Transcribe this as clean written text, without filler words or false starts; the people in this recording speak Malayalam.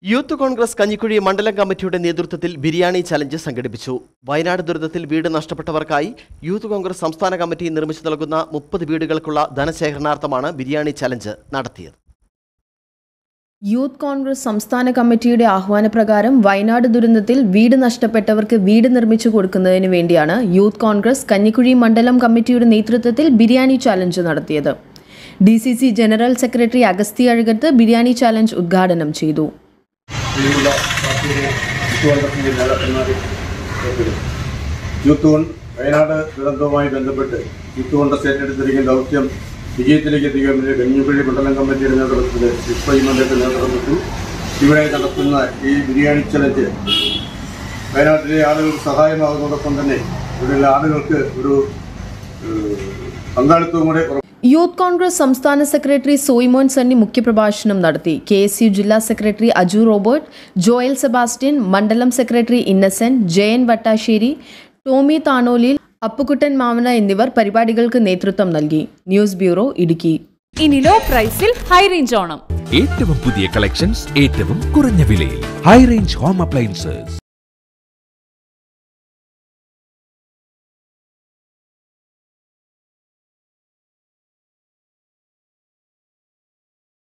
യൂത്ത് കോൺഗ്രസ് കഞ്ഞിക്കുഴി മണ്ഡലം കമ്മിറ്റിയുടെ നേതൃത്വത്തിൽ ബിരിയാണി ചലഞ്ച് സംഘടിപ്പിച്ചു. വയനാട് ദുരന്തത്തിൽ വീട് നഷ്ടപ്പെട്ടവർക്കായി യൂത്ത് കോൺഗ്രസ് സംസ്ഥാന കമ്മിറ്റി നിർമ്മിച്ചു നൽകുന്ന 30 വീടുകൾക്കുള്ള ധനശേഖരണാർത്ഥമാണ് ബിരിയാണി ചലഞ്ച് നടത്തിയത്. യൂത്ത് കോൺഗ്രസ് സംസ്ഥാന കമ്മിറ്റിയുടെ ആഹ്വാനപ്രകാരം വയനാട് ദുരന്തത്തിൽ വീട് നഷ്ടപ്പെട്ടവർക്ക് വീട് നിർമ്മിച്ചു കൊടുക്കുന്നതിന് വേണ്ടിയാണ് യൂത്ത് കോൺഗ്രസ് കഞ്ഞിക്കുഴി മണ്ഡലം കമ്മിറ്റിയുടെ നേതൃത്വത്തിൽ ബിരിയാണി ചലഞ്ച് നടത്തിയത്. DCC general secretary Agasthi Azhakath biryani challenge ഉദ്ഘാടനം ചെയ്തു. വയനാട് ദുരന്തവുമായി ബന്ധപ്പെട്ട് യൂത്ത് കോൺഗ്രസ് ഏറ്റെടുത്തിരിക്കുന്ന ദൗത്യം വിജയത്തിലേക്ക് എത്തിക്കുന്നതിന് കഞ്ഞിക്കുഴി മണ്ഡലം കമ്മിറ്റിയുടെ നേതൃത്വത്തിൽ മണ്ഡലത്തിന്റെ നേതൃത്വത്തിൽ ഇവിടെ നടത്തുന്ന ഈ ബിരിയാണി ചലഞ്ച് വയനാട്ടിലെ ആളുകൾക്ക് സഹായമാകുന്നതോടൊപ്പം തന്നെ ഇവിടെയുള്ള ആളുകൾക്ക് ഒരു പങ്കാളിത്തവും കൂടെ. യൂത്ത് കോൺഗ്രസ് സംസ്ഥാന സെക്രട്ടറി സോയിമോൻ സണ്ണി മുഖ്യപ്രഭാഷണം നടത്തി. KSU ജില്ലാ secretary Aju Robert, Joel Sebastian, മണ്ഡലം secretary Innocent, Jayan Vattassery, Tommy Thanolil, Appukuttan Mamana എന്നിവർ പരിപാടികൾക്ക് നേതൃത്വം നൽകി. News bureau, Idukki. ഇനി ലോ പ്രൈസിൽ ഹൈ റേഞ്ച് ഓണം. ഏറ്റവും പുതിയ കളക്ഷൻസ് ഏറ്റവും കുറഞ്ഞ വിലയിൽ. High range home appliances.